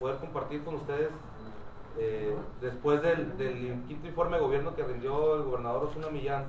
poder compartir con ustedes después del quinto informe de gobierno que rindió el gobernador Osuna Millán.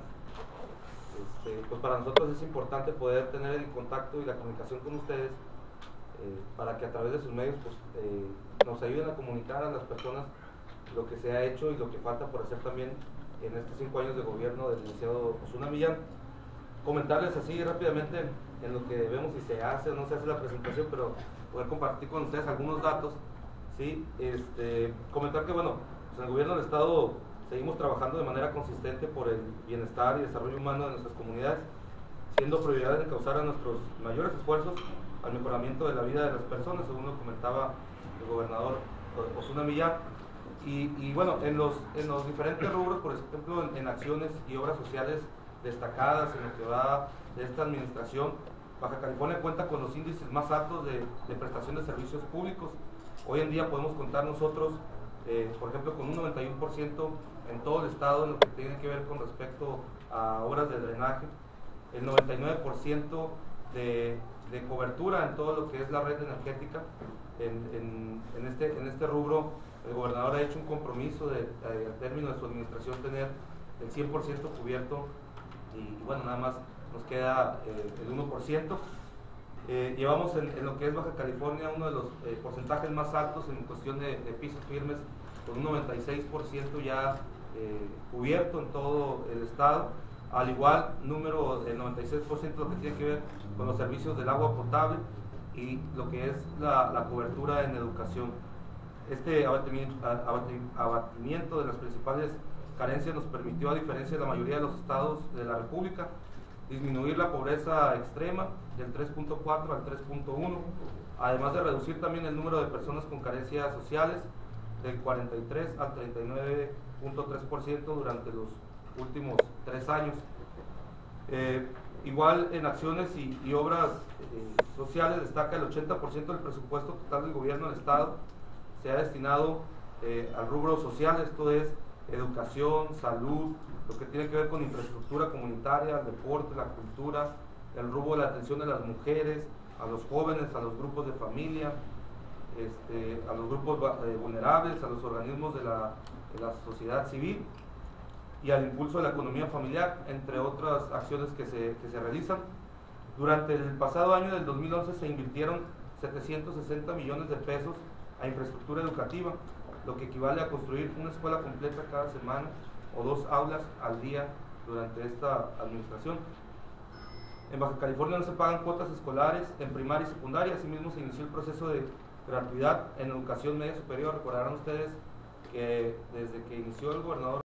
Pues para nosotros es importante poder tener el contacto y la comunicación con ustedes para que a través de sus medios pues, nos ayuden a comunicar a las personas lo que se ha hecho y lo que falta por hacer también en estos 5 años de gobierno del licenciado Osuna Millán. Comentarles así rápidamente en lo que vemos si se hace o no se hace la presentación, pero poder compartir con ustedes algunos datos. ¿Sí? Comentar que bueno, pues en el gobierno del estado seguimos trabajando de manera consistente por el bienestar y desarrollo humano de nuestras comunidades, siendo prioridad de causar a nuestros mayores esfuerzos al mejoramiento de la vida de las personas, según lo comentaba el gobernador Osuna Millán. Y bueno, en los diferentes rubros, por ejemplo, en acciones y obras sociales destacadas en lo que va de esta administración, Baja California cuenta con los índices más altos de prestación de servicios públicos. Hoy en día podemos contar nosotros, por ejemplo, con un 91% en todo el estado en lo que tiene que ver con respecto a obras de drenaje, el 99% de cobertura en todo lo que es la red energética. En este rubro, el gobernador ha hecho un compromiso al término de su administración tener el 100% cubierto y bueno, nada más nos queda el 1%. Llevamos en lo que es Baja California uno de los porcentajes más altos en cuestión de pisos firmes, con un 96% ya cubierto en todo el estado. Al igual, número del 96% lo que tiene que ver con los servicios del agua potable y lo que es la cobertura en educación. Este abatimiento de las principales carencias nos permitió, a diferencia de la mayoría de los estados de la República, disminuir la pobreza extrema del 3.4 al 3.1, además de reducir también el número de personas con carencias sociales del 43 al 39.3% durante los últimos 3 años. Igual en acciones y obras sociales destaca el 80% del presupuesto total del gobierno del estado se ha destinado al rubro social, esto es educación, salud, lo que tiene que ver con infraestructura comunitaria, el deporte, la cultura, el rubro de la atención de las mujeres, a los jóvenes, a los grupos de familia, a los grupos vulnerables, a los organismos de la sociedad civil y al impulso de la economía familiar, entre otras acciones que se realizan. Durante el pasado año del 2011 se invirtieron 760 millones de pesos a infraestructura educativa, lo que equivale a construir una escuela completa cada semana o 2 aulas al día durante esta administración. En Baja California no se pagan cuotas escolares en primaria y secundaria, asimismo se inició el proceso de gratuidad en educación media superior. Recordarán ustedes que desde que inició el gobernador